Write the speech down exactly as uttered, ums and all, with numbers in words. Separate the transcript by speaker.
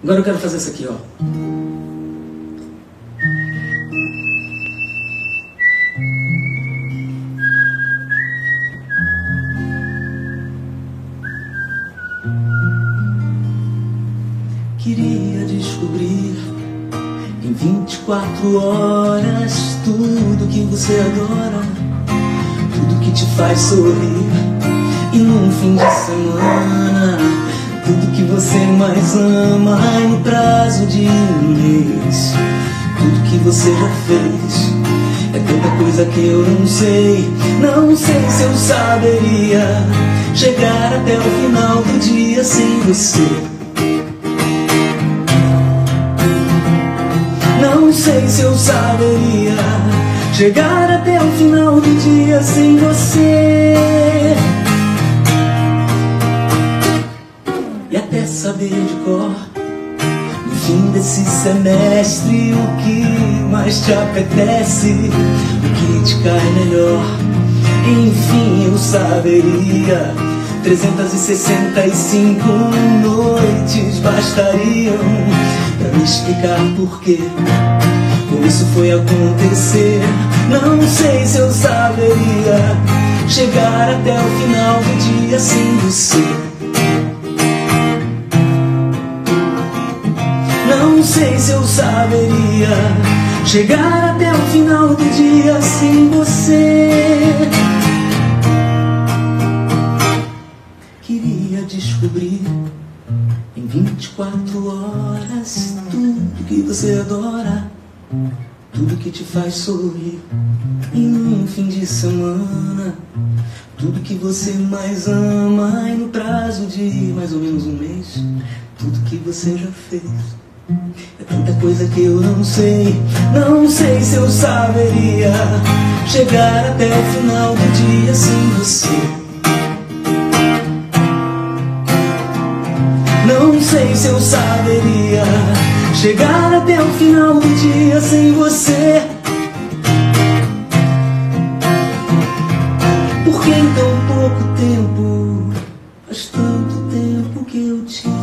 Speaker 1: Agora eu quero fazer isso aqui, ó. Queria descobrir em vinte e quatro horas tudo que você adora, tudo que te faz sorrir. E num fim de semana, tudo que você mais ama. E no prazo de um mês, tudo que você já fez. É tanta coisa que eu não sei. Não sei se eu saberia chegar até o final do dia sem você. Não sei se eu saberia chegar até o final do dia sem você. E até saber de cor, no fim desse semestre, o que mais te apetece, o que te cai melhor. Enfim, eu saberia. trezentas e sessenta e cinco noites bastariam pra me explicar porquê como isso foi acontecer. Não sei se eu saberia chegar até o final do dia sem você. Não sei se eu saberia chegar até o final do dia sem você. Queria descobrir em vinte e quatro horas tudo que você adora, tudo que te faz sorrir. E num fim de semana, tudo que você mais ama. E no prazo de mais ou menos um mês, tudo que você já fez. É tanta coisa que eu não sei. Não sei se eu saberia chegar até o final do dia sem você. Não sei se eu saberia chegar até o final do dia sem você. Porque em tão pouco tempo, faz tanto tempo que eu te